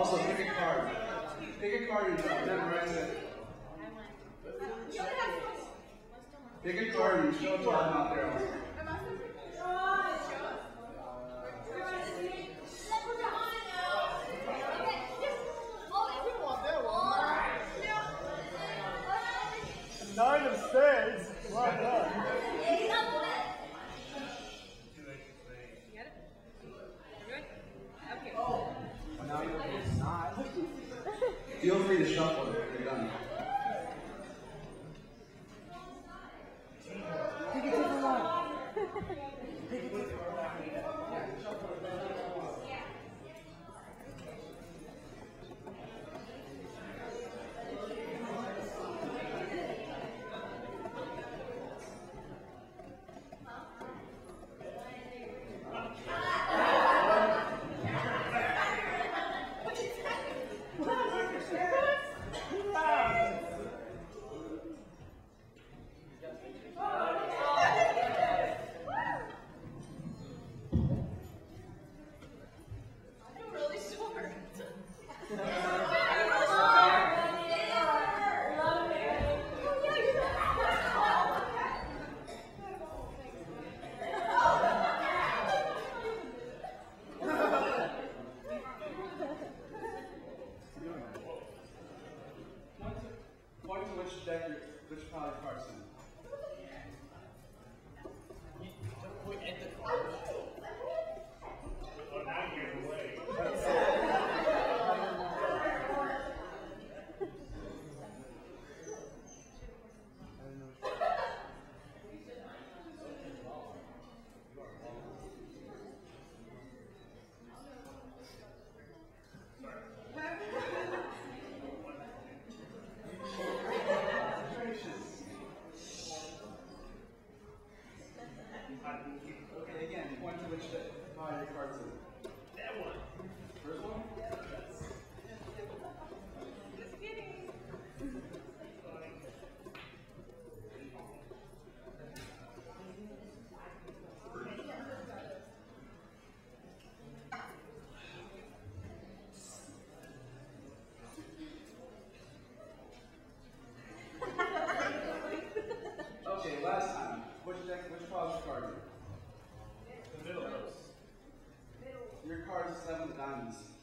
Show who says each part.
Speaker 1: Also, pick a card. Pick a card and memorize it. Pick a card and show it to them out there.
Speaker 2: Nine of spades. Well done.
Speaker 1: Now it's not. Feel free to shuffle it. You're done.
Speaker 2: Take a different one. Take a different one.
Speaker 1: Point to which pile of cards in.
Speaker 3: Don't point at the cards. Oh, now you're in the way.
Speaker 1: Okay, again, point to which pile your cards in.
Speaker 3: That one.
Speaker 1: First one?
Speaker 4: Just kidding.
Speaker 1: Okay, last time. Which pile is your card in?
Speaker 3: The middle.
Speaker 1: Your card is 7 of diamonds.